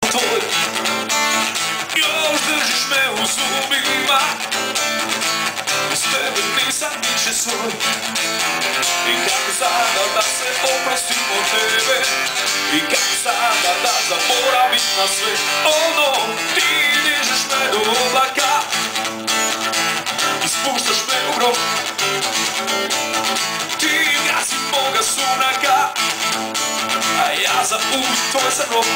tvoj. Još držiš me u zubima, bez tebe nisam više svoj. I kako sada da se oprostim od tebe, i kako sada da zaboravim na sve. Ono, ti dižeš me do oblaka i spuštaš me u grob. Ti gasi moga sumraka, a ja za uvijek tvoj sam rob.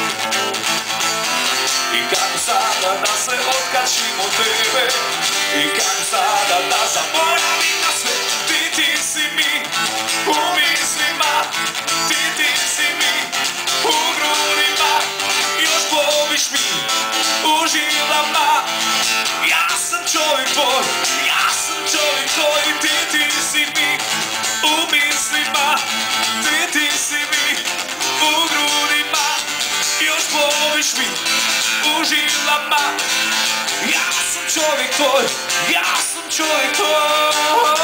I kako sada da se otkačim od tebe, i kako sada da zaboravim na sve. Ti si mi u mislima, ti si mi u grudima, još ploviš mi u žilama. Ja sam čovjek tvoj, ja sam čovjek tvoj. Ti si mi u mislima, ti si mi u grudima, još ploviš mi u žilama. Ja sam čovjek tvoj, ja sam čovjek tvoj.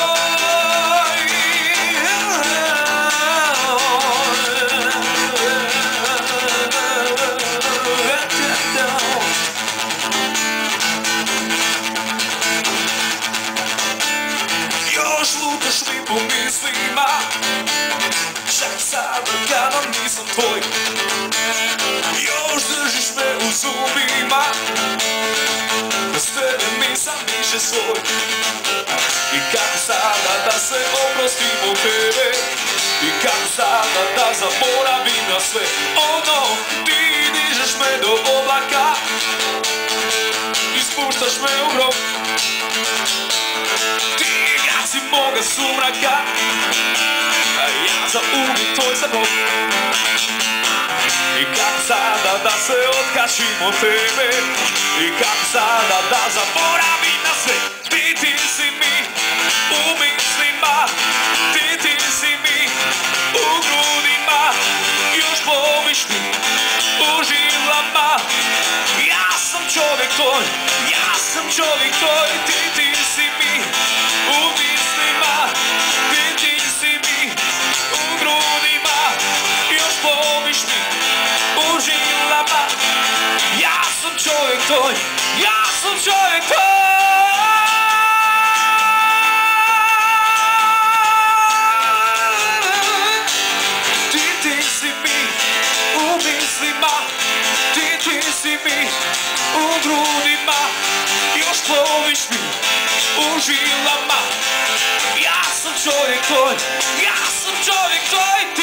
Još lutaš mi po mislima, čak sada kada nisam tvoj. Još držiš me u zubima, bez tebe nisam više svoj. I kako sada da se oprostim od tebe, i kako sada da zaboravim na sve. Ono, ti dižeš me do oblaka i spuštaš me u grob. Ti gasi moga sumraka, a ja za uvijek tvoj sam rob. I kako sada da se otkačim od tebe, i kako sada da zaboravim na sve. Ti si mi u mislima, ti si mi u grudima, još ploviš mi u žilama. Ja sam čovjek tvoj, ja sam čovjek tvoj. Ti si mi u mislima, ti si mi u grudima, još ploviš mi u žilama. Ja sam čovjek tvoj, ja sam čovjek tvoj. Ti si mi u mislima, ti si mi u grudima, još ploviš mi u žilama. Ja sam čovjek tvoj, ja sam čovjek tvoj.